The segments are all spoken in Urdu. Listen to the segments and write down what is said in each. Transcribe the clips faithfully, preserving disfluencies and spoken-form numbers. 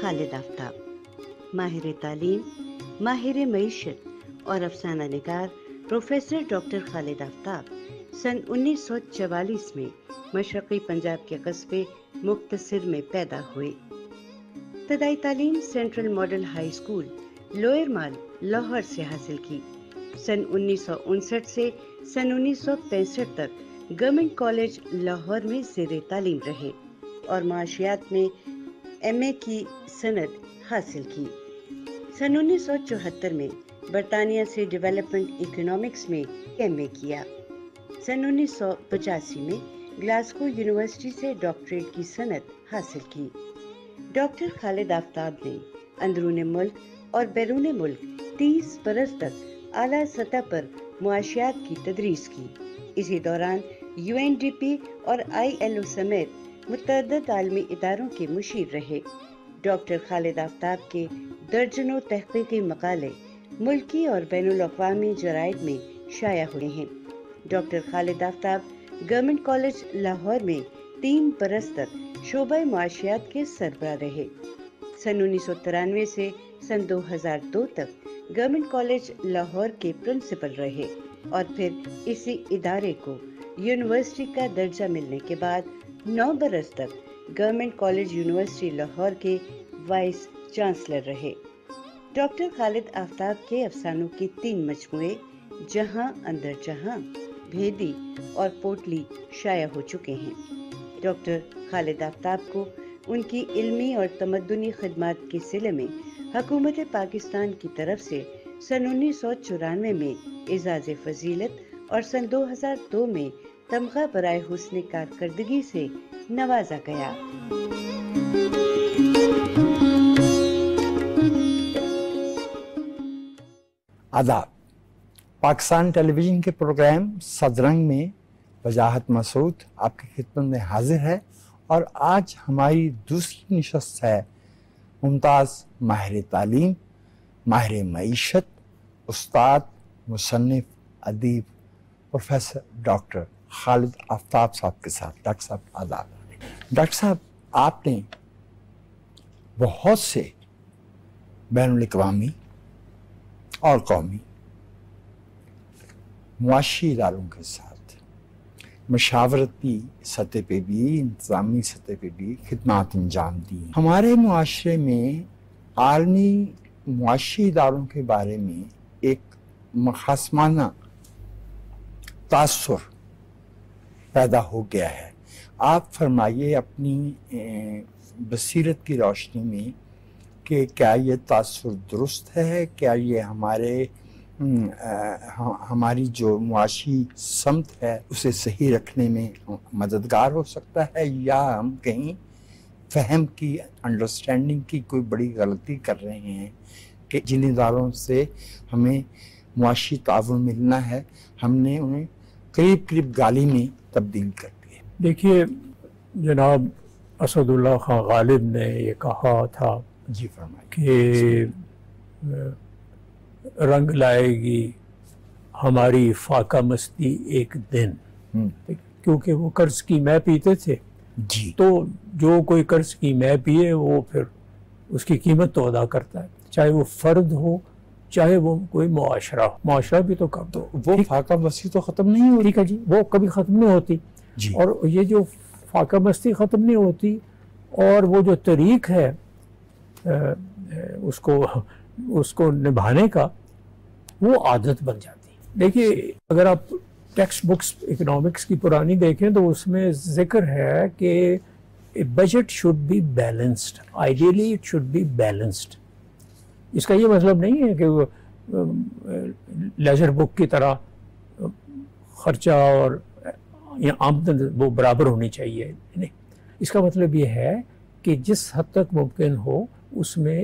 خالد آفتاب، ماہر تعلیم، ماہر معیشت اور افسانہ نگار پروفیسر ڈاکٹر خالد آفتاب سن انیس سو چوالیس میں مشرقی پنجاب کے قصبے مختصر میں پیدا ہوئے۔ ابتدائی تعلیم central model high school lower mall Lahore سے حاصل کی۔ سن انیس سو انسٹھ سے سن انیس سو پینسٹھ تک گورنمنٹ کالج لاہور میں زیر تعلیم رہے اور معاشیات میں ایم اے کی سند حاصل کی۔ سن انیس سو چوہتر میں برطانیہ سے ڈیولپمنٹ اکنامکس میں ایم اے کیا۔ سن انیس سو پچاسی میں گلاسگو یونیورسٹی سے ڈاکٹریٹ کی سند حاصل کی۔ ڈاکٹر خالد آفتاب نے اندرون ملک اور بیرون ملک تیس برس تک اعلیٰ سطح پر معاشیات کی تدریس کی۔ اسی دوران یو این ڈی پی اور آئی ایل او سمیت متعدد عالمی اداروں کے مشیر رہے۔ ڈاکٹر خالد آفتاب کے درجنوں تحقیقی مقالے ملکی اور بین الاقوامی جرائد میں شائع ہوئے ہیں۔ Doctor Khalid Aftab government college Lahore میں تین برس تک شعبہ معاشیات کے سربراہ رہے۔ سن انیس سو ترانوے سے سن دو ہزار دو تک گورنمنٹ کالج لاہور کے پرنسپل رہے اور پھر اسی ادارے کو یونیورسٹی کا درجہ ملنے کے بعد نو برس تک گورنمنٹ کالج یونیورسٹی لاہور کے وائس چانسلر رہے۔ ڈاکٹر خالد آفتاب کے افسانوں کے تین مجموعے جہاں اندر جہاں، بھیدی اور پوٹلی شائع ہو چکے ہیں۔ ڈاکٹر خالد آفتاب کو ان کی علمی اور تمدنی خدمات کے صلے میں حکومت پاکستان کی طرف سے سن انیس سو چورانوے میں اعزاز فضیلت اور سن دو ہزار دو میں تمغہ برائے حسن کارکردگی سے نوازا گیا۔ آداب۔ پاکستان ٹیلی ویژن کے پروگرام صدرنگ میں وجاہت مسعود آپ کی خدمت میں حاضر ہے، اور آج ہماری دوسری نشست ہے ممتاز ماہر تعلیم، ماہر معیشت، استاد، مصنف، ادیب پروفیسر ڈاکٹر خالد آفتاب صاحب کے ساتھ۔ ڈاکٹر صاحب آداب۔ ڈاکٹر صاحب، آپ نے بہت سے بین الاقوامی اور قومی معاشی اداروں کے ساتھ مشاورتی سطح پہ بھی، انتظامی سطح پہ بھی خدمات انجام دی۔ ہمارے معاشرے میں عالمی معاشی اداروں کے بارے میں ایک مخاصمانہ تاثر پیدا ہو گیا ہے۔ آپ فرمائیے اپنی بصیرت کی روشنی میں کہ کیا یہ تاثر درست ہے؟ کیا یہ ہمارے ہماری جو معاشی سمت ہے اسے صحیح رکھنے میں مددگار ہو سکتا ہے، یا ہم کہیں فہم کی، انڈرسٹینڈنگ کی کوئی بڑی غلطی کر رہے ہیں کہ جن اداروں سے ہمیں معاشی تعاون ملنا ہے ہم نے انہیں قریب قریب گالی میں تبدیل کر دیا؟ دیکھیے جناب اسد اللہ خان غالب نے یہ کہا تھا جی فرمائیں کہ رنگ لائے گی ہماری فاقہ مستی ایک دن، کیونکہ وہ قرض کی مے پیتے تھے جی، تو جو کوئی قرض کی مے پیے وہ پھر اس کی قیمت تو ادا کرتا ہے، چاہے وہ فرد ہو چاہے وہ کوئی معاشرہ ہو، معاشرہ بھی تو کم تو وہ فاقہ مستی تو ختم نہیں ہوتی۔ ٹھیک ہے جی، وہ کبھی ختم نہیں ہوتی جی، اور یہ جو فاقہ مستی ختم نہیں ہوتی اور وہ جو طریق ہے اس کو اس کو نبھانے کا، وہ عادت بن جاتی ہے۔ دیکھیے اگر آپ ٹیکسٹ بکس اکنامکس کی پرانی دیکھیں تو اس میں ذکر ہے کہ budget should be balanced, ideally it should be balanced. اس کا یہ مطلب نہیں ہے کہ وہ لیجر بک کی طرح خرچہ اور آمدن وہ برابر ہونی چاہیے، نہیں، اس کا مطلب یہ ہے کہ جس حد تک ممکن ہو اس میں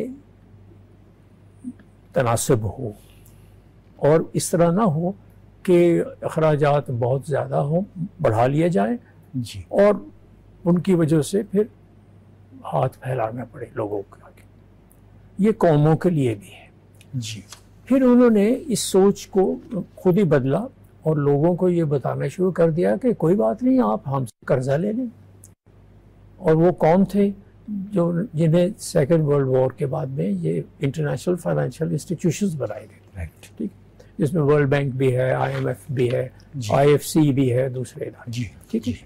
تناسب ہو، اور اس طرح نہ ہو کہ اخراجات بہت زیادہ ہوں، بڑھا لیے جائیں جی، اور ان کی وجہ سے پھر ہاتھ پھیلانا پڑے لوگوں کے آگے۔ یہ قوموں کے لیے بھی ہے جی۔ پھر انہوں نے اس سوچ کو خود ہی بدلا اور لوگوں کو یہ بتانا شروع کر دیا کہ کوئی بات نہیں، آپ ہم سے قرضہ لے لیں۔ اور وہ کون تھے؟ جو جنہیں سیکنڈ ورلڈ وار کے بعد میں یہ انٹرنیشنل فائنینشیل انسٹیٹیوشنز بنائے گئے، ٹھیک، جس میں ورلڈ بینک بھی ہے، آئی ایم ایف بھی ہے، آئی ایف سی بھی ہے، دوسرے ادارے، ٹھیک ہے۔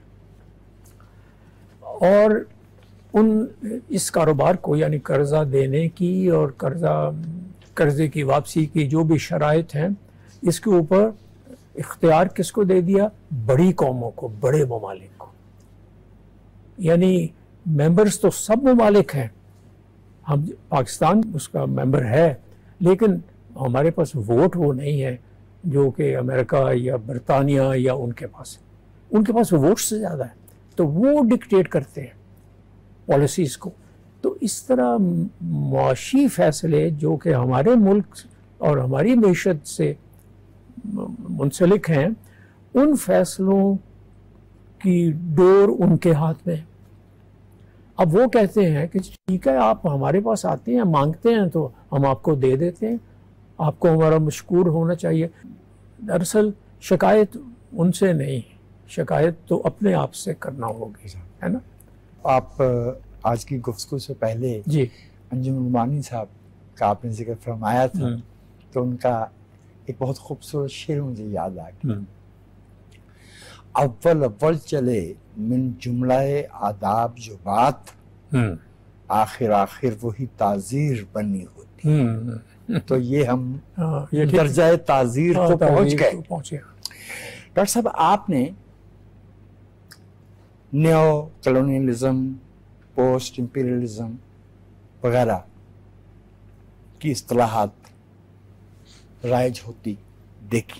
اور ان اس کاروبار کو یعنی قرضہ دینے کی اور قرضہ قرضے کی واپسی کی جو بھی شرائط ہیں، اس کے اوپر اختیار کس کو دے دیا؟ بڑی قوموں کو، بڑے ممالک کو۔ یعنی ممبرز تو سب ممالک ہیں، ہم پاکستان اس کا ممبر ہے، لیکن ہمارے پاس ووٹ وہ نہیں ہے جو کہ امریکہ یا برطانیہ یا ان کے پاس، ان کے پاس ووٹ سے زیادہ ہے، تو وہ ڈکٹیٹ کرتے ہیں پالیسیز کو۔ تو اس طرح معاشی فیصلے جو کہ ہمارے ملک اور ہماری معیشت سے منسلک ہیں، ان فیصلوں کی ڈور ان کے ہاتھ میں ہے۔ اب وہ کہتے ہیں کہ ٹھیک ہے، آپ ہمارے پاس آتے ہیں، مانگتے ہیں تو ہم آپ کو دے دیتے ہیں، آپ کو ہمارا مشکور ہونا چاہیے۔ دراصل شکایت ان سے نہیں، شکایت تو اپنے آپ سے کرنا ہوگی، ہے نا۔ آپ آج کی گفتگو سے پہلے جی انجم نعمانی صاحب کا آپ نے ذکر فرمایا تھا، تو ان کا ایک بہت خوبصورت شعر مجھے یاد آ گیا، اول اول چلے من جملہ آداب جو بات، آخر آخر وہی تعزیر بنی ہوتی۔ تو یہ ہم درجہ تعزیر کو پہنچ گئے۔ ڈاکٹر صاحب، آپ نے نیو کلونیلزم، پوسٹ امپیریلزم وغیرہ کی اصطلاحات رائج ہوتی دیکھی۔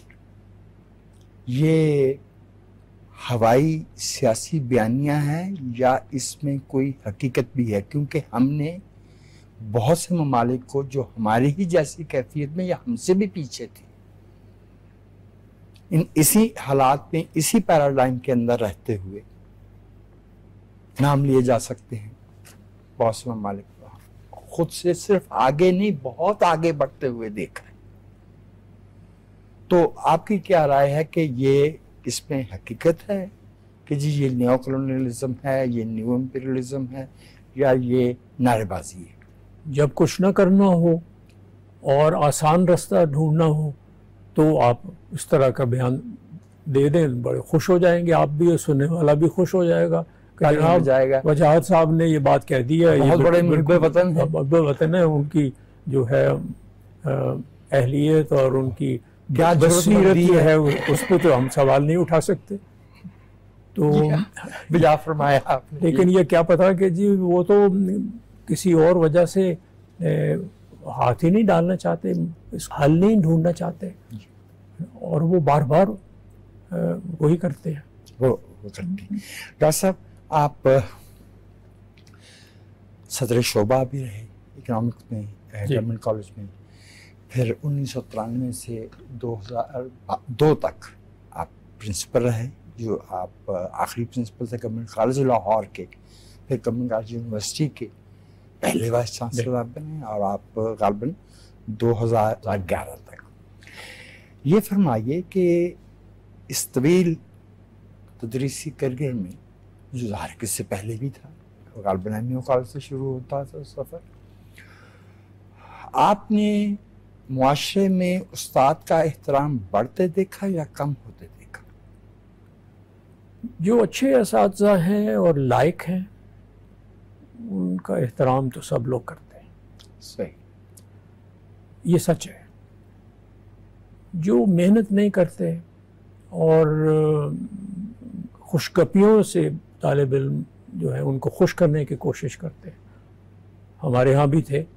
یہ ہوائی سیاسی بیانیاں ہیں یا اس میں کوئی حقیقت بھی ہے؟ کیونکہ ہم نے بہت سے ممالک کو جو ہماری ہی جیسی کیفیت میں یا ہم سے بھی پیچھے تھے، ان اسی حالات میں، اسی پیراڈائم کے اندر رہتے ہوئے نام لیے جا سکتے ہیں۔ بہت سے ممالک خود سے صرف آگے نہیں، بہت آگے بڑھتے ہوئے دیکھا ہے۔ تو آپ کی کیا رائے ہے کہ یہ اس میں حقیقت ہے کہ جی یہ نیو کلونیلزم ہے، یہ نیو امپیریلزم ہے، یا یہ نعرے بازی ہے؟ جب کچھ نہ کرنا ہو اور آسان رستہ ڈھونڈنا ہو تو آپ اس طرح کا بیان دے دیں، بڑے خوش ہو جائیں گے آپ بھی اور سننے والا بھی خوش ہو جائے گا کہ جناب وجاہت صاحب نے یہ بات کہہ دی ہے، بہت بڑے محب وطن ہیں، محب وطن ہے، ان کی جو ہے اہلیت اور ان کی کیا بصیرت یہ ہے اس پہ تو ہم سوال نہیں اٹھا سکتے۔ تو بجا فرمایا آپ نے۔ لیکن یہ کیا پتا کہ جی وہ تو کسی اور وجہ سے ہاتھ ہی نہیں ڈالنا چاہتے، اس حل نہیں ڈھونڈنا چاہتے، اور وہ بار بار وہی کرتے ہیں۔ وہ کرتے ہیں۔ ڈاکٹر صاحب، آپ صدر شعبہ بھی رہے اکنامکس میں گورنمنٹ کالج میں، پھر انیس سو ترانوے سے دو ہزار دو تک آپ پرنسپل رہے، جو آپ آخری پرنسپل تھے گورنمنٹ کالج لاہور کے، پھر گورنمنٹ کالج یونیورسٹی کے پہلے وائس چانسلر آپ بنے، اور آپ غالباً دو ہزار گیارہ تک۔ یہ فرمائیے کہ اس طویل تدریسی کریئر میں، جو ظاہر کس سے پہلے بھی تھا، غالباً نیو کالج سے شروع ہوتا تھا سفر، آپ نے معاشرے میں استاد کا احترام بڑھتے دیکھا یا کم ہوتے دیکھا؟ جو اچھے اساتذہ ہیں اور لائق ہیں ان کا احترام تو سب لوگ کرتے ہیں، صحیح، یہ سچ ہے۔ جو محنت نہیں کرتے اور خوشگپیوں سے طالب علم جو ہے ان کو خوش کرنے کی کوشش کرتے ہیں، ہمارے ہاں بھی تھے،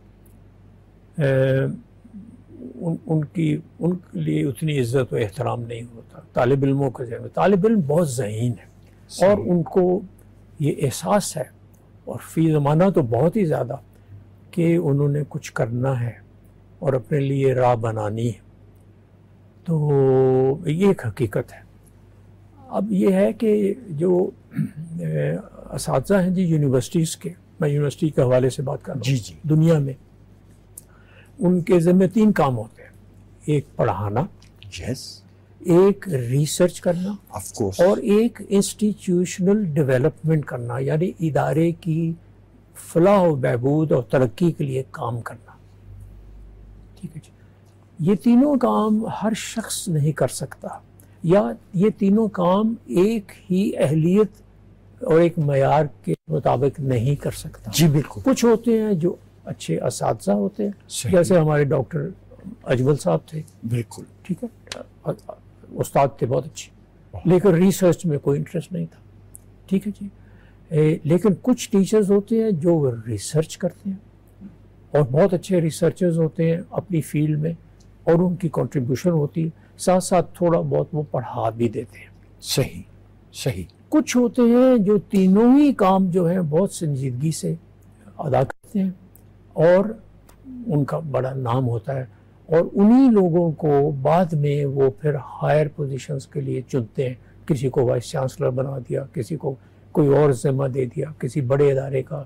ان ان کی ان کے لیے اتنی عزت و احترام نہیں ہوتا طالب علموں کے ذہن میں۔ طالب علم بہت ذہین ہے اور ان کو یہ احساس ہے، اور فی زمانہ تو بہت ہی زیادہ، کہ انہوں نے کچھ کرنا ہے اور اپنے لیے راہ بنانی ہے۔ تو یہ ایک حقیقت ہے۔ اب یہ ہے کہ جو اساتذہ ہیں جی یونیورسٹیز کے، میں یونیورسٹی کے حوالے سے بات کر رہا ہوں، جی جی دنیا میں ان کے ذمہ تین کام ہوتے ہیں، ایک پڑھانا، یس، ایک ریسرچ کرنا، آف کورس، اور ایک انسٹیٹیوشنل ڈیولپمنٹ کرنا، یعنی ادارے کی فلاح و بہبود اور ترقی کے لیے کام کرنا. ٹھیک ہے جی. یہ تینوں کام ہر شخص نہیں کر سکتا, یا یہ تینوں کام ایک ہی اہلیت اور ایک معیار کے مطابق نہیں کر سکتا. جی بالکل. کچھ ہوتے ہیں جو اچھے اساتذہ ہوتے ہیں, صحیح. جیسے ہمارے ڈاکٹر اجمل صاحب تھے. بالکل. ٹھیک ہے, استاد تھے بہت اچھے, لیکن ریسرچ میں کوئی انٹرسٹ نہیں تھا. ٹھیک ہے جی. لیکن کچھ ٹیچرز ہوتے ہیں جو ریسرچ کرتے ہیں اور بہت اچھے ریسرچرز ہوتے ہیں اپنی فیلڈ میں, اور ان کی کنٹریبیوشن ہوتی ہے, ساتھ ساتھ تھوڑا بہت وہ پڑھا بھی دیتے ہیں. صحیح صحیح. کچھ ہوتے ہیں جو تینوں ہی کام جو ہیں بہت سنجیدگی سے ادا کرتے ہیں اور ان کا بڑا نام ہوتا ہے, اور انہی لوگوں کو بعد میں وہ پھر ہائر پوزیشنز کے لیے چنتے ہیں. کسی کو وائس چانسلر بنا دیا, کسی کو کوئی اور ذمہ دے دیا, کسی بڑے ادارے کا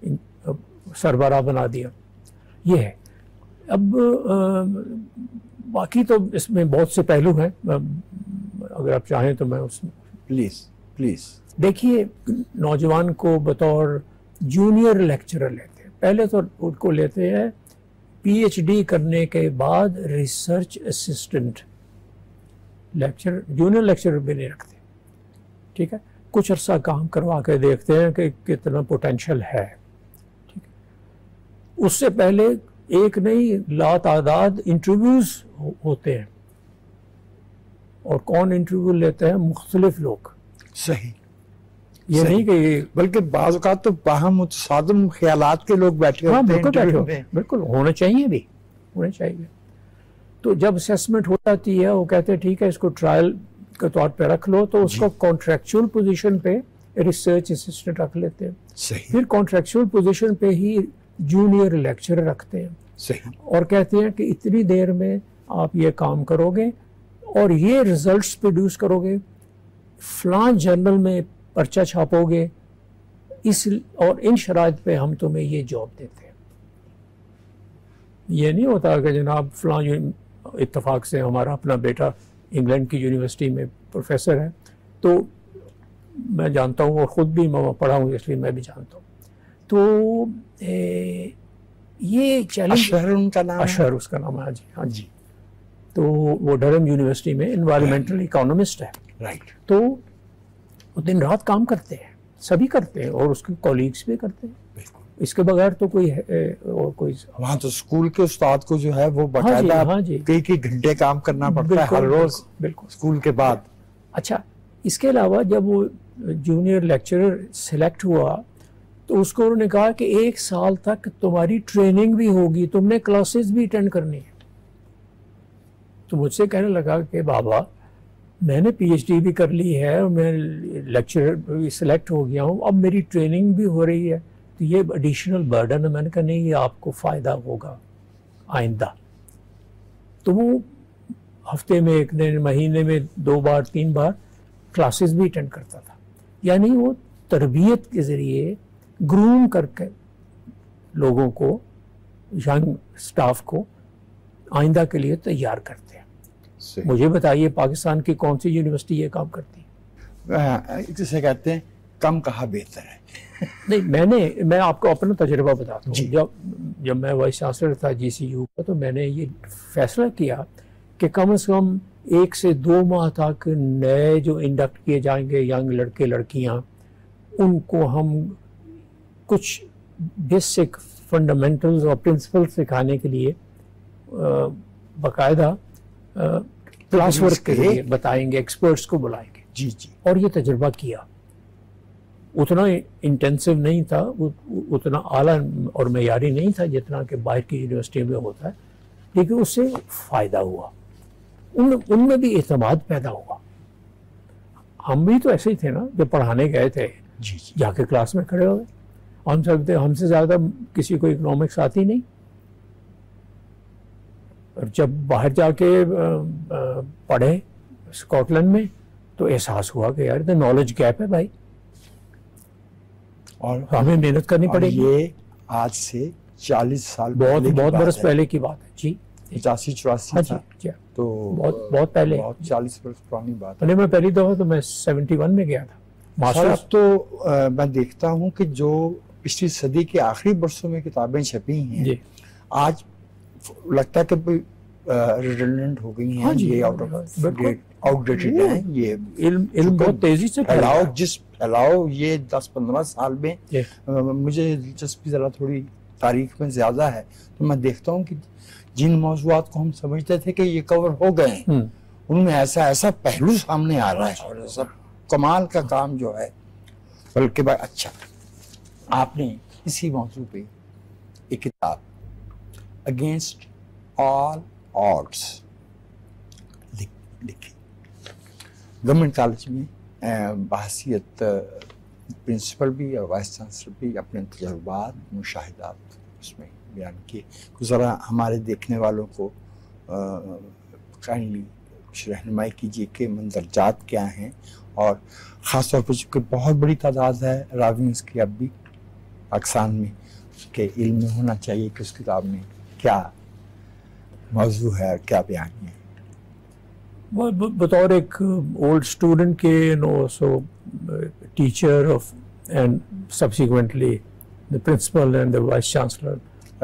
سربراہ بنا دیا. یہ ہے. اب باقی تو اس میں بہت سے پہلو ہیں, اگر آپ چاہیں تو میں اس میں پلیز پلیز. دیکھیے, نوجوان کو بطور جونیئر لیکچرر لیتے ہیں. پہلے تو ان کو لیتے ہیں پی ایچ ڈی کرنے کے بعد research assistant lecture, junior lecturer بھی نہیں رکھتے. ٹھیک ہے, کچھ عرصہ کام کروا کے دیکھتے ہیں کہ کتنا پوٹینشیل ہے. ٹھیک ہے, اس سے پہلے ایک نہیں لا تعداد انٹرویوز ہوتے ہیں, اور کون انٹرویو لیتے ہیں؟ مختلف لوگ. صحیح. یہ صحیح. نہیں کہ بلکہ بعض اوقات تو باہم متصادم خیالات کے لوگ بیٹھے ہاں ہوتے ہیں بالکل بیٹھے انٹرویو ہوتے میں. ہیں, بالکل ہونا چاہیے بھی, ہونا چاہیے. تو جب اسیسمنٹ ہو جاتی ہے, وہ کہتے ہیں ٹھیک ہے اس کو ٹرائل کے طور پہ رکھ لو, تو اس کو کانٹریکچوئل پوزیشن پہ ریسرچ اسسٹنٹ رکھ لیتے ہیں. صحیح پھر کانٹریکچوئل پوزیشن پہ ہی جونیئر لیکچرر رکھتے ہیں, صحیح. اور کہتے ہیں کہ اتنی دیر میں آپ یہ کام کرو گے اور یہ ریزلٹس پروڈیوس کرو گے, فلاں جرنل میں پرچہ چھاپو گے, اس اور ان شرائط پہ ہم تمہیں یہ جاب دیتے ہیں. یہ نہیں ہوتا کہ جناب فلاں اتفاق سے ہمارا اپنا بیٹا انگلینڈ کی یونیورسٹی میں پروفیسر ہے, تو میں جانتا ہوں اور خود بھی میں پڑھا ہوں اس لیے میں بھی جانتا ہوں. تو اے, یہ چیلنج, اشہر ان کا نام ہے. اشہر اس کا نام ہے. جی ہاں جی. تو وہ ڈرہم یونیورسٹی میں انوائرمنٹل اکانومسٹ ہے. رائٹ. تو وہ دن رات کام کرتے ہیں, سبھی کرتے ہیں, اور اس کے کولیگس بھی کرتے ہیں. بالکل. اس کے بغیر تو کوئی اور کوئی وہاں تو اسکول کے استاد کو جو ہے وہ ہاں جی, باقاعدہ ہاں جی, کئی کئی گھنٹے کام کرنا پڑتا ہے ہر روز بالکل. اسکول کے بعد. اچھا, اس کے علاوہ جب وہ جونیئر لیکچرر سلیکٹ ہوا تو اس کو انہوں نے کہا کہ ایک سال تک تمہاری ٹریننگ بھی ہوگی, تم نے کلاسز بھی اٹینڈ کرنی ہے. تو مجھ سے کہنے لگا کہ بابا میں نے پی ایچ ڈی بھی کر لی ہے اور میں لیکچرر بھی سلیکٹ ہو گیا ہوں, اب میری ٹریننگ بھی ہو رہی ہے, تو یہ ایڈیشنل برڈن ہے. میں نے کہا نہیں, یہ آپ کو فائدہ ہوگا آئندہ. تو وہ ہفتے میں ایک دن, مہینے میں دو بار تین بار کلاسز بھی اٹینڈ کرتا تھا. یعنی وہ تربیت کے ذریعے گروم کر کے لوگوں کو, ینگ سٹاف کو آئندہ کے لیے تیار کرتے ہیں. مجھے بتائیے پاکستان کی کون سی یونیورسٹی یہ کام کرتی ہے؟ جسے کہتے ہیں کم کہا بہتر ہے. نہیں, میں نے میں آپ کو اپنا تجربہ بتاتا ہوں. جب جب میں وائس چانسلر تھا جی سی یو کا, تو میں نے یہ فیصلہ کیا کہ کم از کم ایک سے دو ماہ تک نئے جو انڈکٹ کیے جائیں گے ینگ لڑکے لڑکیاں, ان کو ہم کچھ بیسک فنڈامنٹلز اور پرنسپل سکھانے کے لیے باقاعدہ کلاس ورک کے ذریعے بتائیں گے, ایکسپرٹس کو بلائیں گے. جی جی. اور یہ تجربہ کیا. اتنا انٹینسو نہیں تھا, اتنا اعلیٰ اور معیاری نہیں تھا جتنا کہ باہر کی یونیورسٹی میں ہوتا ہے, لیکن اس سے فائدہ ہوا. ان ان میں بھی اعتماد پیدا ہوا. ہم بھی تو ایسے ہی تھے نا, جب پڑھانے گئے تھے جی جی. جا کے کلاس میں کھڑے ہو گئے. ہم سب ہم سے زیادہ کسی کو اکنامکس آتی نہیں, اور جب باہر جا کے پڑھے اسکاٹ لینڈ میں تو احساس ہوا کہ یار ادھر نالج گیپ ہے بھائی, اور ہمیں محنت کرنی پڑے گی. یہ آج سے چالیس سال بہت بہت برس پہلے کی بات ہے. جی پچاسی چوراسی جی, جی. تو بہت بہت پہلے, بہت چالیس برس پرانی بات ہے. پہلے میں پہلی دفعہ تو میں سیونٹی ون میں گیا تھا سر. اب تو میں دیکھتا ہوں کہ جو پچھلی صدی کے آخری برسوں میں کتابیں چھپی ہیں جی آج لگتا ہے کہ ریڈنڈنٹ ہو گئی ہیں, یہ آؤٹ آؤٹ ڈیٹڈ ہیں. یہ علم علم بہت تیزی سے پھیلاؤ جس پھیلاؤ یہ دس پندرہ سال میں مجھے دلچسپی ذرا تھوڑی تاریخ میں زیادہ ہے, تو میں دیکھتا ہوں کہ جن موضوعات کو ہم سمجھتے تھے کہ یہ کور ہو گئے ہیں ان میں ایسا ایسا پہلو سامنے آ رہا ہے, اور سب کمال کا کام جو ہے. بلکہ بھائی اچھا آپ نے اسی موضوع پہ ایک کتاب اگینسٹ آل آڈس لکھی. گورنمنٹ کالج میں بحیثیت پرنسپل بھی اور وائس چانسلر بھی اپنے تجربات مشاہدات اس میں بیان کیے. ذرا ہمارے دیکھنے والوں کو کائنڈلی کچھ رہنمائی کیجیے کہ مندرجات کیا ہیں, اور خاص طور پر چونکہ بہت بڑی تعداد ہے راویز کی اب بھی پاکستان میں, اس کے علم میں ہونا چاہیے کہ اس کتاب میں کیا موضوع ہے اور کیا بیان ہے. بطور ایک اولڈ اسٹوڈنٹ کے نو سو teacher of and subsequently the principal and the vice chancellor,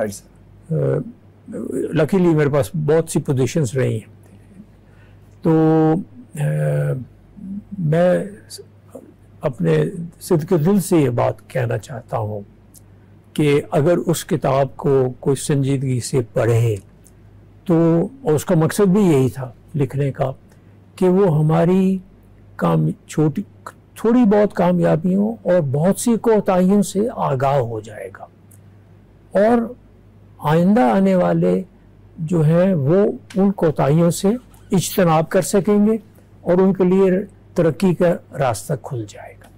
luckily میرے پاس بہت سی پوزیشنز رہی ہیں. تو میں اپنے صدق دل سے یہ بات کہنا چاہتا ہوں کہ اگر اس کتاب کو کوئی سنجیدگی سے پڑھے تو اس کا مقصد بھی یہی تھا لکھنے کا کہ وہ ہماری کام چھوٹی تھوڑی بہت کامیابیوں اور بہت سی کوتاہیوں سے آگاہ ہو جائے گا, اور آئندہ آنے والے جو ہیں وہ ان کوتاہیوں سے اجتناب کر سکیں گے اور ان کے لیے ترقی کا راستہ کھل جائے گا.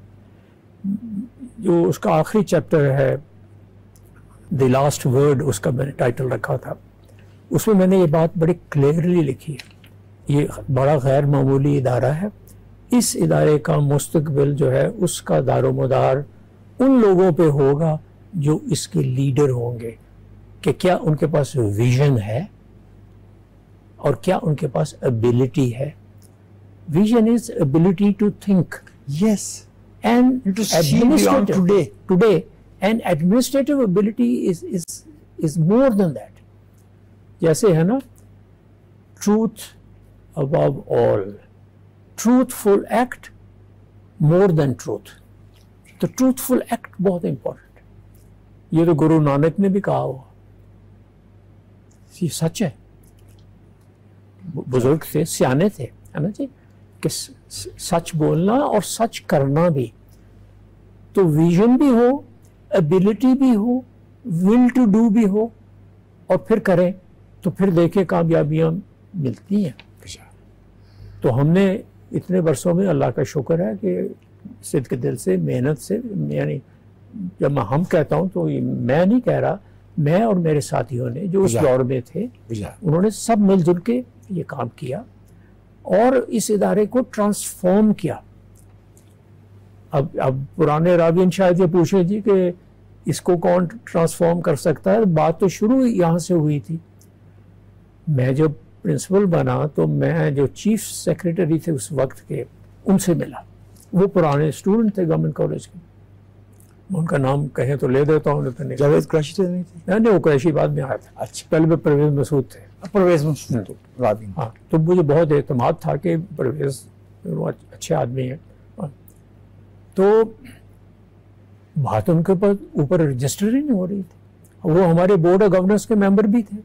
جو اس کا آخری چیپٹر ہے دی لاسٹ ورڈ, اس کا میں نے ٹائٹل رکھا تھا, اس میں میں نے یہ بات بڑی کلیئرلی لکھی ہے. یہ بڑا غیر معمولی ادارہ ہے, اس ادارے کا مستقبل جو ہے اس کا دار و مدار ان لوگوں پہ ہوگا جو اس کے لیڈر ہوں گے, کہ کیا ان کے پاس ویژن ہے اور کیا ان کے پاس ابیلٹی ہے. Vision is ability to think, yes, and to see beyond today. today and administrative ability is is is more than that. جیسے ہے نا truth above all, truthful act more than truth. تو truthful act بہت امپورٹنٹ ہے. یہ تو گرو نانک نے بھی کہا ہوا, یہ سچ ہے. بزرگ تھے, سیانے تھے, ہے نا جی, کہ سچ بولنا اور سچ کرنا بھی. تو ویژن بھی ہو, ابیلٹی بھی ہو, ول ٹو ڈو بھی ہو, اور پھر کریں تو پھر دیکھیں کامیابیاں ملتی ہیں. تو ہم نے اتنے برسوں میں اللہ کا شکر ہے کہ صدق دل سے محنت سے, یعنی جب میں ہم کہتا ہوں تو میں نہیں کہہ رہا, میں اور میرے ساتھیوں نے جو اس دور میں تھے انہوں نے سب مل جل کے یہ کام کیا اور اس ادارے کو ٹرانسفارم کیا. اب اب پرانے راوین شاید یہ پوچھیں جی کہ اس کو کون ٹرانسفارم کر سکتا ہے. بات تو شروع یہاں سے ہوئی تھی. میں جب پرنسپل بنا تو میں جو چیف سیکریٹری تھے اس وقت کے, ان سے ملا. وہ پرانے اسٹوڈنٹ تھے گورنمنٹ کالج کے, میں ان کا نام کہیں تو لے دیتا ہوں. جاوید قریشی تو نہیں تھے؟ نہیں, وہ قریشی بعد میں آیا تھا. اچھا, پہلے میں پرویز مسعود تھے. پرویز مسعود راوین. ہاں, تو مجھے بہت اعتماد تھا کہ پرویز اچھے آدمی ہیں. تو بات ان کے اوپر اوپر رجسٹر ہی نہیں ہو رہی تھی. وہ ہمارے بورڈ آف گورننس کے ممبر بھی تھے.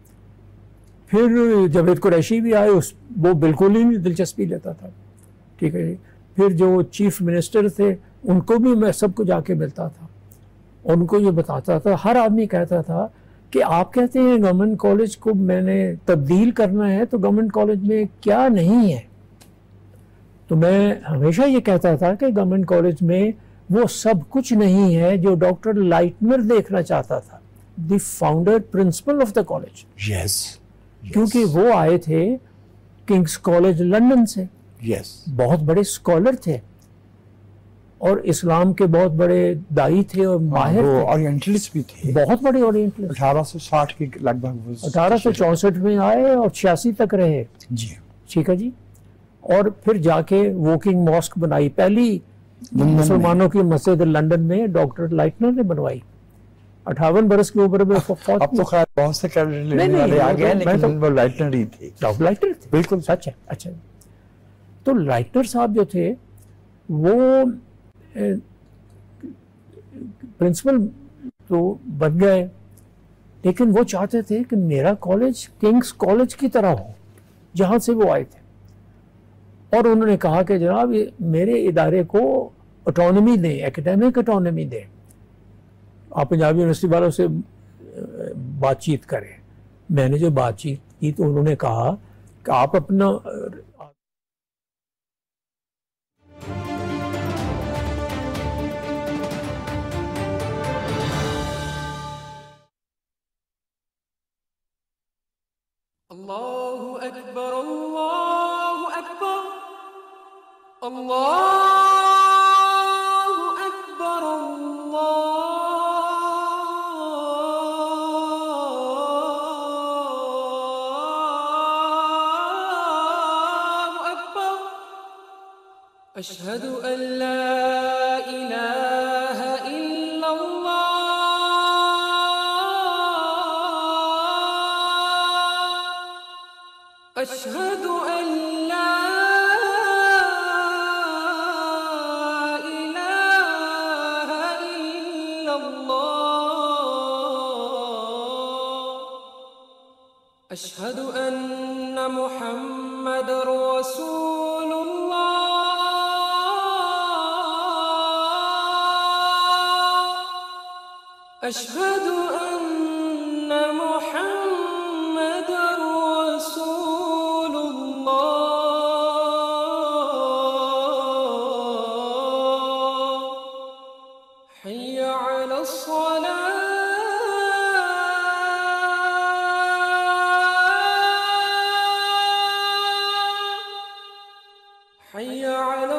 پھر جاوید قریشی بھی آئے, اس وہ بالکل ہی نہیں دلچسپی لیتا تھا. ٹھیک ہے جی. پھر جو چیف منسٹر تھے ان کو بھی میں سب کو جا کے ملتا تھا, ان کو یہ بتاتا تھا. ہر آدمی کہتا تھا کہ آپ کہتے ہیں گورنمنٹ کالج کو میں نے تبدیل کرنا ہے, تو گورنمنٹ کالج میں کیا نہیں ہے؟ تو میں ہمیشہ یہ کہتا تھا کہ گورنمنٹ کالج میں وہ سب کچھ نہیں ہے جو ڈاکٹر لائٹنر دیکھنا چاہتا تھا, the founder principal of the college. Yes, کیونکہ وہ آئے تھے کنگز کالج لندن سے. یس, بہت بڑے اسکالر تھے اور اسلام کے بہت بڑے دائی تھے اور ماہر تھے. اورینٹلسٹ بھی تھے, بہت بڑے اورینٹلسٹ. اٹھارہ سو ساٹھ کے لگ بھگ اٹھارہ سو چونسٹھ میں آئے اور چھیاسی تک رہے. جی, ٹھیک ہے جی. اور پھر جا کے ووکنگ ماسک بنائی, پہلی مسلمانوں کی مسجد لندن میں ڈاکٹر لائٹنر نے بنوائی، اٹھاون برس کی عمر میں فوت. اب تو خیر بہت سے کریڈٹ لینے والے آ گئے ہیں، لیکن وہ لائٹنر ہی تھے. ڈاکٹر لائٹنر تھے، بالکل سچ ہے. اچھا تو لائٹنر صاحب جو تھے وہ پرنسپل تو بن گئے، لیکن وہ چاہتے تھے کہ میرا کالج کنگز کالج کی طرح ہو جہاں سے وہ آئے تھے. اور انہوں نے کہا کہ جناب میرے ادارے کو اٹانومی دیں، ایکیڈیمک اٹانومی دیں، آپ پنجاب یونیورسٹی والوں سے بات چیت کریں. میں نے جو بات چیت کی تو انہوں نے کہا کہ آپ اپنا اللہ اکبر اللہ اکبر اللہ اکبر اللہ اکبر اشہد ان لا الہ الا اللہ اشہد ان لا الہ الا اللہ اشہد ان محمد رسول اللہ اشہد ان محمد رسول اللہ حی علی الصلاة حی علی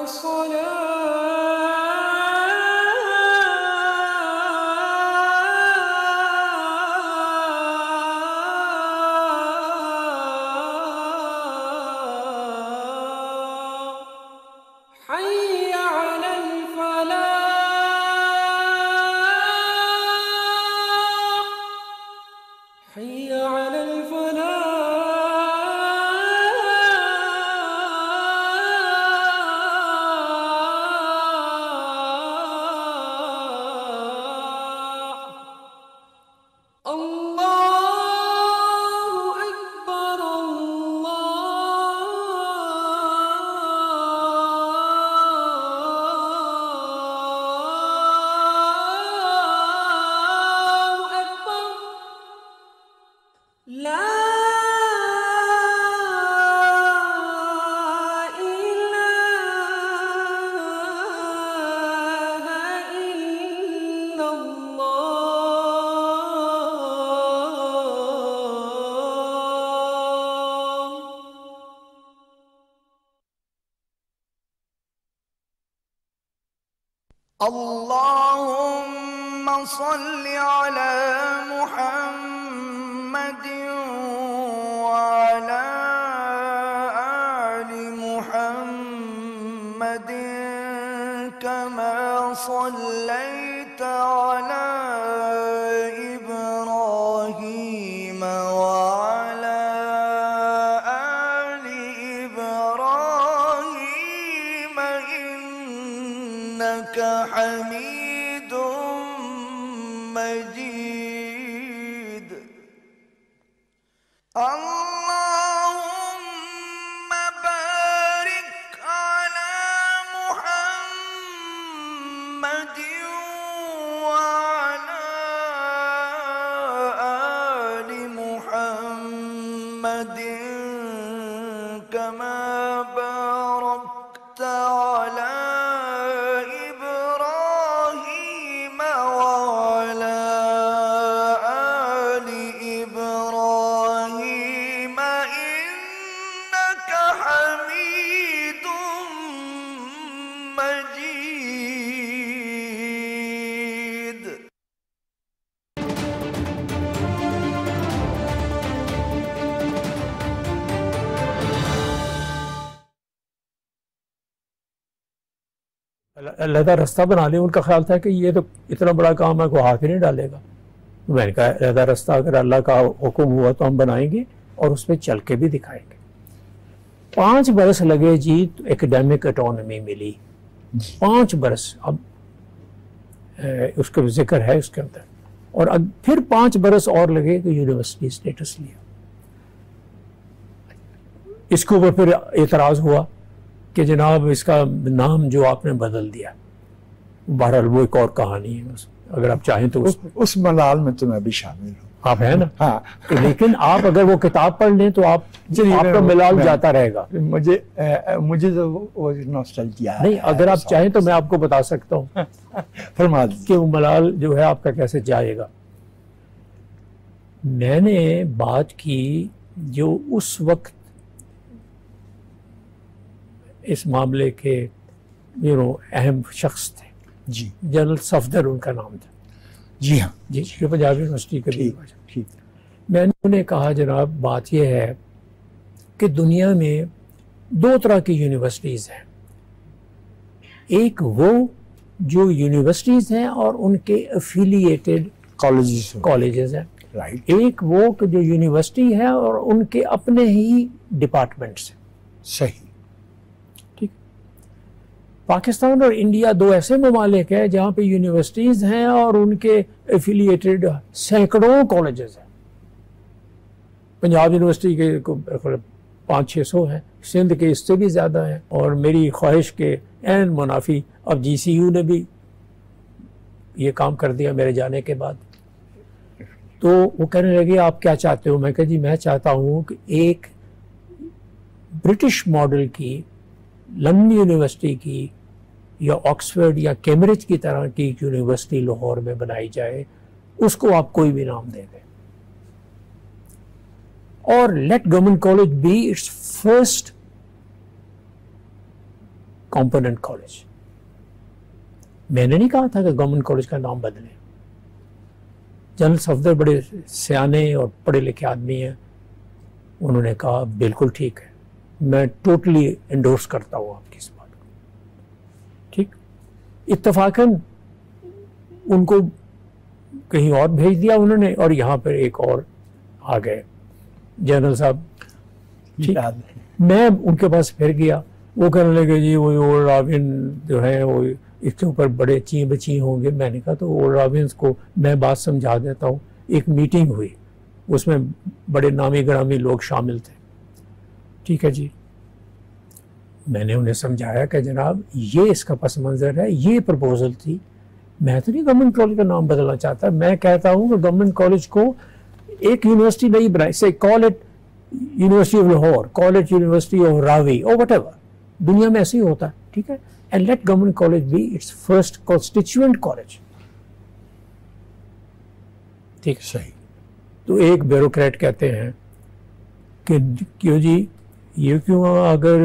الصلاة حي على الفلاح حي على الفلاح الله أكبر الله أكبر لا إله إلا الله اللهم صل على محمد وعلى آل محمد كما صليت على إبراهيم وعلى آل إبراهيم إنك حميد مجيد اللهم بارك على محمد وعلى آل محمد كما باركت على إبراهيم وعلى آل إبراهيم إنك حميد مجيد. علیحدہ راستہ بنا لیں. ان کا خیال تھا کہ یہ تو اتنا بڑا کام ہے, کوئی ہاتھ ہی نہیں ڈالے گا. میں نے کہا علیحدہ راستہ اگر اللہ کا حکم ہوا تو ہم بنائیں گے اور اس پہ چل کے بھی دکھائیں گے. پانچ برس لگے جی تو ایکڈیمک اٹانومی ملی. پانچ برس اب اس کا ذکر ہے اس کے اندر. اور اب پھر پانچ برس اور لگے تو یونیورسٹی اسٹیٹس لیا. اس کے اوپر پھر اعتراض ہوا کہ جناب اس کا نام جو آپ نے بدل دیا. بہرحال وہ ایک اور کہانی ہے, اگر آپ چاہیں تو اس, اس ملال میں تو میں بھی شامل ہوں. آپ ہیں نا. ہاں, لیکن آپ اگر وہ کتاب پڑھ لیں تو آپ آپ کا ملال جاتا رہے گا. مجھے مجھے تو وہ نوسٹالجیا ہے. نہیں, اگر آپ چاہیں تو میں آپ کو بتا سکتا ہوں فرما دیجیے کہ وہ ملال جو ہے آپ کا کیسے جائے گا. میں نے بات کی جو اس وقت اس معاملے کے یو نو اہم شخص تھے, جی جنرل صفدر ان کا نام تھا. جی ہاں جی, جو پنجاب یونیورسٹی کے بھی. ٹھیک. میں نے انہیں کہا جناب بات یہ ہے کہ دنیا میں دو طرح کی یونیورسٹیز ہیں. ایک وہ جو یونیورسٹیز ہیں اور ان کے افیلیٹڈ کالجز کالجز ہیں. رائٹ. ایک وہ کہ جو یونیورسٹی ہے اور ان کے اپنے ہی ڈپارٹمنٹس ہیں. صحیح. پاکستان اور انڈیا دو ایسے ممالک ہیں جہاں پہ یونیورسٹیز ہیں اور ان کے ایفیلیٹڈ سینکڑوں کالجز ہیں. پنجاب یونیورسٹی کے پانچ چھ سو ہیں, سندھ کے اس سے بھی زیادہ ہیں, اور میری خواہش کے عین منافی اب جی سی یو نے بھی یہ کام کر دیا میرے جانے کے بعد. تو وہ کہنے لگے آپ کیا چاہتے ہو؟ میں کہا جی میں چاہتا ہوں کہ ایک برٹش ماڈل کی لندن یونیورسٹی کی یا آکسفورڈ یا کیمبرج کی طرح کی یونیورسٹی لاہور میں بنائی جائے. اس کو آپ کوئی بھی نام دے دیں, اور let government college be its first component college. میں نے نہیں کہا تھا کہ گورنمنٹ کالج کا نام بدلے. جنرل صفدر بڑے سیانے اور پڑھے لکھے آدمی ہیں, انہوں نے کہا بالکل ٹھیک ہے, میں ٹوٹلی انڈورس کرتا ہوں آپ کی اس بات کو. ٹھیک. اتفاقاً ان کو کہیں اور بھیج دیا انہوں نے, اور یہاں پر ایک اور آ گئے جنرل صاحب. ٹھیک. میں ان کے پاس پھر گیا, وہ کہنے لگے جی وہ اولڈ رابن جو ہیں وہ اس کے اوپر بڑے چیں بچی ہوں گے. میں نے کہا تو اولڈ رابنس کو میں بات سمجھا دیتا ہوں. ایک میٹنگ ہوئی, اس میں بڑے نامی گرامی لوگ شامل تھے. ٹھیک ہے جی, میں نے انہیں سمجھایا کہ جناب یہ اس کا پس منظر ہے, یہ پرپوزل تھی. میں تو نہیں گورنمنٹ کالج کا نام بدلنا چاہتا, میں کہتا ہوں کہ گورنمنٹ کالج کو ایک یونیورسٹی نہیں بنائی, سے call it university of Lahore, call it university of Ravi اور وٹ ایور. دنیا میں ایسے ہی ہوتا ہے. ٹھیک ہے. And let government college be its first constituent college. ٹھیک. صحیح. تو ایک بیوروکریٹ کہتے ہیں کہ کیوں جی یہ کیوں, اگر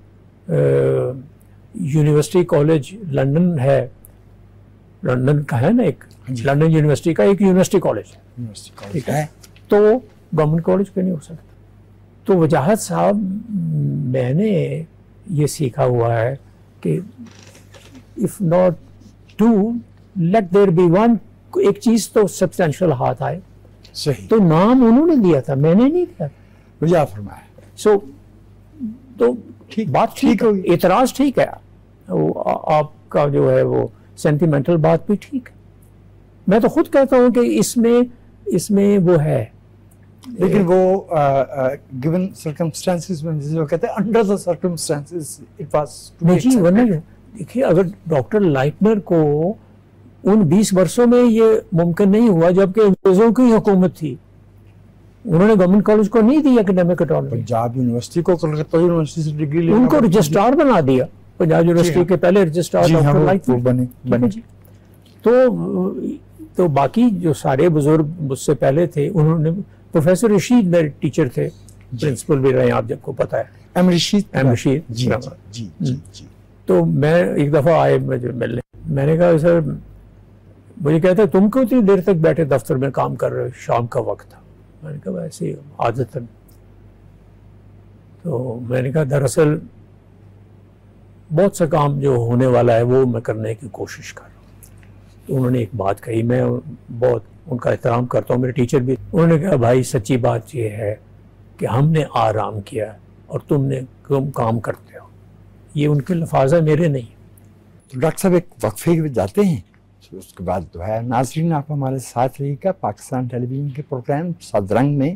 یونیورسٹی کالج لندن ہے, لندن کا ہے نا ایک, لندن یونیورسٹی کا ایک یونیورسٹی کالج ہے, ٹھیک ہے, تو گورنمنٹ کالج کیوں نہیں ہو سکتا؟ تو وجاہت صاحب میں نے یہ سیکھا ہوا ہے کہ if not to let there be one, ایک چیز تو سبسٹینشل ہاتھ آئے. صحیح. تو نام انہوں نے دیا تھا, میں نے نہیں دیا. مجھے فرمایا. سو تو بات ٹھیک ہوگی, اعتراض ٹھیک ہے, آپ کا جو ہے وہ سینٹیمنٹل بات بھی ٹھیک ہے. میں تو خود کہتا ہوں کہ اس میں اس میں وہ ہے, لیکن وہ گیون سرکمسٹانسز میں جو کہتے ہیں under the circumstances it was نہیں جی. ورنہ دیکھیے اگر ڈاکٹر لائٹنر کو ان بیس برسوں میں یہ ممکن نہیں ہوا جبکہ انگریزوں کی حکومت تھی, انہوں نے گورنمنٹ کالج کو نہیں the academic autonomy. Punjab university کو کلکتہ یونیورسٹی سے ڈگری لینا, ان کو رجسٹرار بنا دیا. پنجاب یونیورسٹی کے پہلے رجسٹرار ڈاکٹر لائٹنر بنے بنے. تو تو باقی جو سارے بزرگ مجھ سے پہلے تھے, انہوں نے, پروفیسر رشید میرے ٹیچر تھے, پرنسپل بھی رہے ہیں, آپ جب کو پتا ہے, ایم رشید. ایم رشید. جی جی جی جی. تو میں ایک دفعہ آئے مجھے ملنے, میں نے کہا سر, مجھے کہتے تم کیوں اتنی دیر تک بیٹھے دفتر میں کام کر رہے ہو, شام کا وقت تھا. میں نے کہا ویسے ہی عادتاً. تو میں نے کہا دراصل بہت سا کام جو ہونے والا ہے وہ میں کرنے کی کوشش کر رہا ہوں. تو انہوں نے ایک بات کہی, میں بہت ان کا احترام کرتا ہوں, میرے ٹیچر بھی. انہوں نے کہا بھائی سچی بات یہ ہے کہ ہم نے آرام کیا اور تم نے کم کام کرتے ہو. یہ ان کے لفاظ ہیں, میرے نہیں. تو ڈاکٹر صاحب ایک وقفے کے جاتے ہیں, اس کے بعد جو ہے ناظرین آپ ہمارے ساتھ رہیے گا پاکستان ٹیلی ویژن کے پروگرام صدرنگ میں.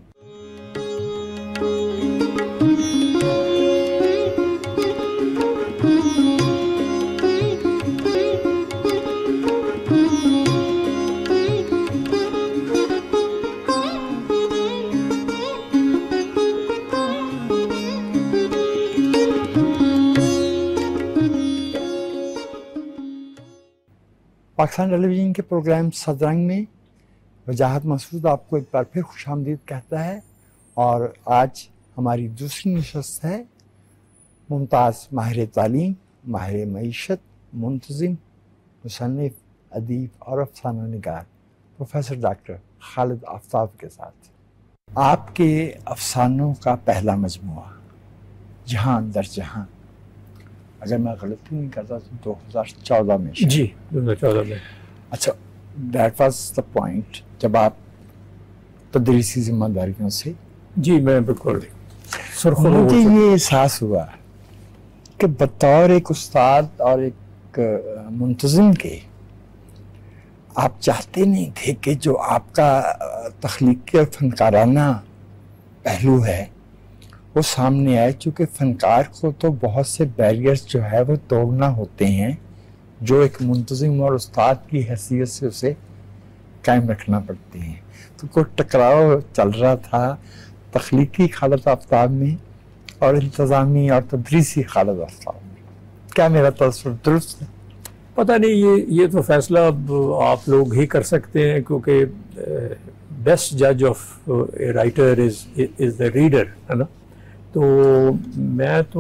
پاکستان ٹیلی ویژن کے پروگرام صدرنگ میں وجاہت مسعود آپ کو ایک بار پھر خوش آمدید کہتا ہے. اور آج ہماری دوسری نشست ہے ممتاز ماہر تعلیم, ماہر معیشت, منتظم, مصنف, ادیب اور افسانہ نگار پروفیسر ڈاکٹر خالد آفتاب کے ساتھ. آپ کے افسانوں کا پہلا مجموعہ جہاں در جہاں, اگر میں غلطی نہیں کرتا تو دو ہزار چودہ میں. جی دو ہزار چودہ میں. اچھا, دیٹ واز دا پوائنٹ جب آپ تدریسی ذمہ داریوں سے. جی میں بالکل مجھے یہ احساس ہوا کہ بطور ایک استاد اور ایک منتظم کے آپ چاہتے نہیں تھے کہ جو آپ کا تخلیقی اور فنکارانہ پہلو ہے وہ سامنے آئے, چونکہ فنکار کو تو بہت سے بیریئرز جو ہے وہ توڑنا ہوتے ہیں جو ایک منتظم اور استاد کی حیثیت سے اسے قائم رکھنا پڑتے ہیں. تو کوئی ٹکراؤ چل رہا تھا تخلیقی خالد آفتاب میں اور انتظامی اور تدریسی خالد آفتاب میں. کیا میرا تصور درست ہے؟ پتہ نہیں, یہ یہ تو فیصلہ آپ لوگ ہی کر سکتے ہیں, کیونکہ بیسٹ جج of a writer is is the reader, ہے نا. تو میں تو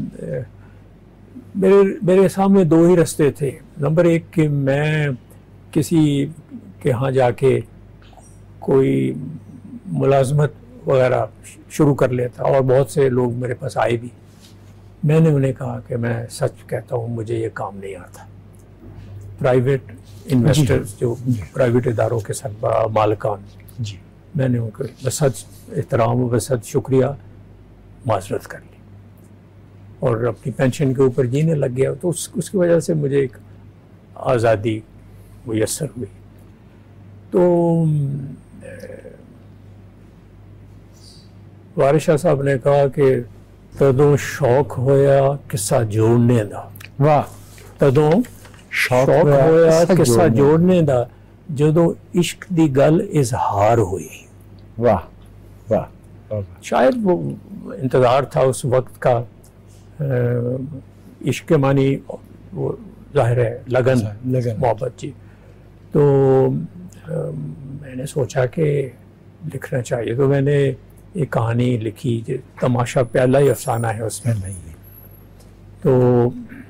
میرے میرے سامنے دو ہی رستے تھے. نمبر ایک کہ میں کسی کے ہاں جا کے کوئی ملازمت وغیرہ شروع کر لیتا, اور بہت سے لوگ میرے پاس آئے بھی. میں نے انہیں کہا کہ میں سچ کہتا ہوں مجھے یہ کام نہیں آتا. پرائیویٹ انویسٹرز جو پرائیویٹ اداروں کے سربراہ مالکان, جی میں نے ان کو بسد احترام و بسد شکریہ معذرت کر لی اور اپنی پینشن کے اوپر جینے لگ گیا. تو اس اس کی وجہ سے مجھے ایک آزادی میسر ہوئی. تو وارث شاہ صاحب نے کہا کہ تدوں شوق ہویا قصہ جوڑنے دا. واہ. تدوں شوق ہویا قصہ جوڑنے دا جدوں عشق دی گل اظہار ہوئی. واہ واہ. شاید وہ انتظار تھا اس وقت کا. عشق کے معنی وہ ظاہر ہے لگن, لگن محبت. جی تو میں نے سوچا کہ لکھنا چاہیے. تو میں نے ایک کہانی لکھی, تماشا پہلا ہی افسانہ ہے اس میں. تو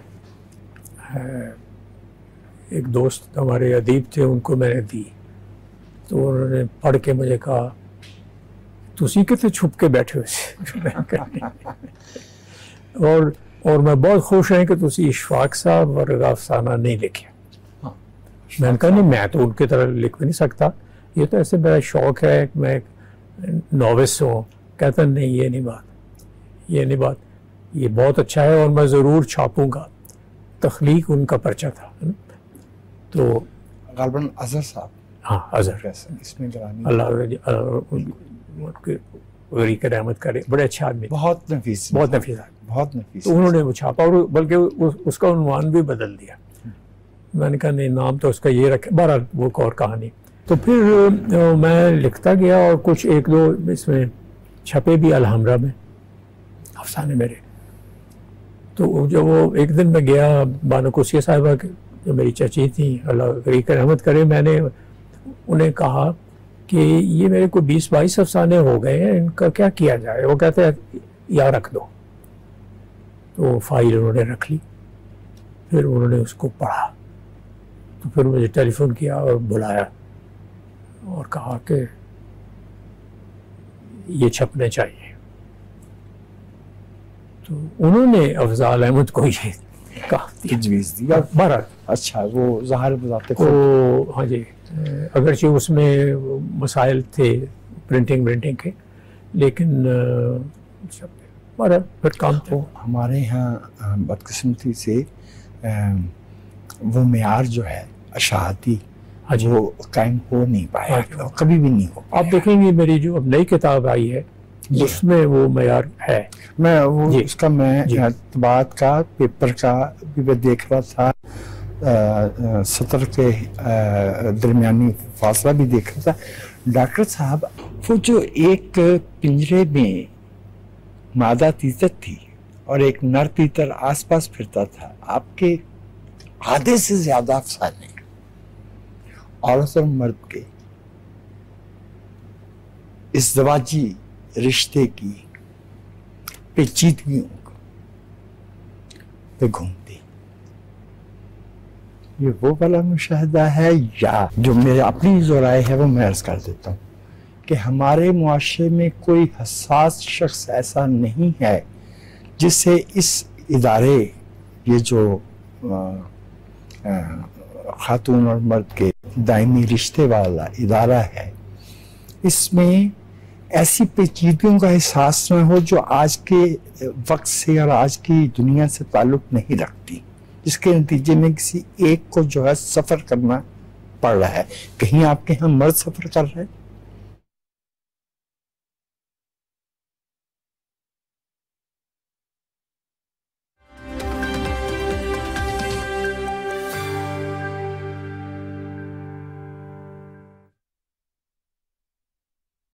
ایک دوست ہمارے ادیب تھے, ان کو میں نے دی. تو انہوں نے پڑھ کے مجھے کہا تسی کتے چھپ کے بیٹھے ہوئے اور اور میں بہت خوش ہیں کہ تسی اشفاق صاحب ورگا افسانہ نہیں لکھے. میں نے کہا نہیں, میں تو ان کی طرح لکھ بھی نہیں سکتا, یہ تو ایسے میرا شوق ہے, میں ایک نووس ہوں. کہتا نہیں یہ نہیں بات, یہ نہیں بات, یہ بہت اچھا ہے اور میں ضرور چھاپوں گا. تخلیق ان کا پرچہ تھا. تو غالباً اظہر صاحب. ہاں اظہر, اس میں اللہ غریق رحمت کرے, بڑے اچھے آدمی, بہت نفیس بہت نفیس بہت نفیس. تو انہوں نے وہ چھاپا اور بلکہ اس کا عنوان بھی بدل دیا. میں نے کہا نہیں, نام تو اس کا یہ رکھے. بہرحال وہ ایک اور کہانی. تو پھر میں لکھتا گیا اور کچھ ایک دو اس میں چھپے بھی الحمرہ میں افسانے میرے. تو جب وہ ایک دن میں گیا بانو کوسیہ صاحبہ کے جو میری چچی تھیں, اللہ غریق رحمت کرے, میں نے انہیں کہا کہ یہ میرے کو بیس بائیس افسانے ہو گئے ہیں, ان کا کیا کیا جائے. وہ کہتے ہیں یا رکھ دو. تو فائل انہوں نے رکھ لی. پھر انہوں نے اس کو پڑھا. تو پھر مجھے ٹیلی فون کیا اور بلایا اور کہا کہ یہ چھپنے چاہیے. تو انہوں نے افضال احمد کو یہ کا تجویز دیا. بہرحال اچھا وہ ظاہر بذات تو خود ہاں جی اگرچہ اس میں مسائل تھے پرنٹنگ ورنٹنگ کے لیکن بہرحال پھر کام تو ہمارے یہاں بدقسمتی سے وہ معیار جو ہے اشاعتی وہ قائم ہو نہیں پایا, کبھی بھی نہیں ہو. آپ دیکھیں گے میری جو اب نئی کتاب آئی ہے اس میں وہ معیار ہے. میں وہ اس کا میں طباعت کا پیپر کا بھی میں دیکھ رہا تھا, سطر کے درمیانی فاصلہ بھی دیکھ رہا تھا. ڈاکٹر صاحب وہ جو ایک پنجرے میں مادہ تیتر تھی اور ایک نر تیتر آس پاس پھرتا تھا, آپ کے آدھے سے زیادہ افسانے عورت اور مرد کے ازدواجی رشتے کی پیچیدگیوں پہ گھومتی. یہ وہ والا مشاہدہ ہے یا جو میرے اپنی جو رائے ہے وہ میں عرض کر دیتا ہوں کہ ہمارے معاشرے میں کوئی حساس شخص ایسا نہیں ہے جس سے اس ادارے یہ جو خاتون اور مرد کے دائمی رشتے والا ادارہ ہے اس میں ایسی پیچیدگیوں کا احساس نہ ہو جو آج کے وقت سے اور آج کی دنیا سے تعلق نہیں رکھتی, جس کے نتیجے میں کسی ایک کو جو ہے سفر کرنا پڑ رہا ہے. کہیں آپ کے ہاں مرد سفر کر رہے ہیں,